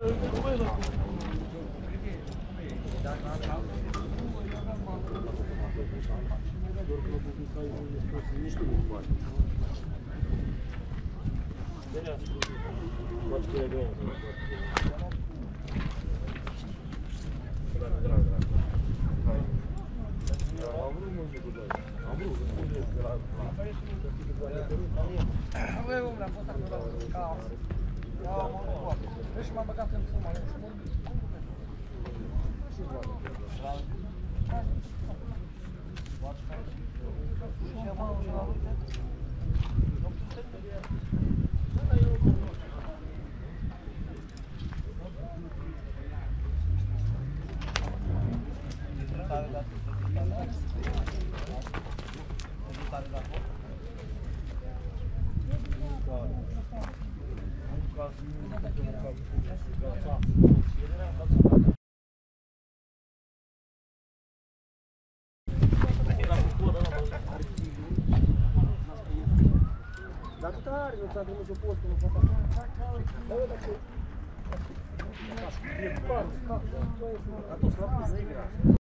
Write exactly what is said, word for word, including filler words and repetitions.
Băi, omule, am fost acolo ca ia mă luat. Vezi și m-am băgat în fumă, am să vorbim. Ce luat? Ce mă, ce la uite? Nu putem să vedem. Da, eu tare la tare la dar tu tare, nu ți-a trimis o postă, nu poate așa. Da, uite acolo. E par, scap, dar tu slab, nu e grea.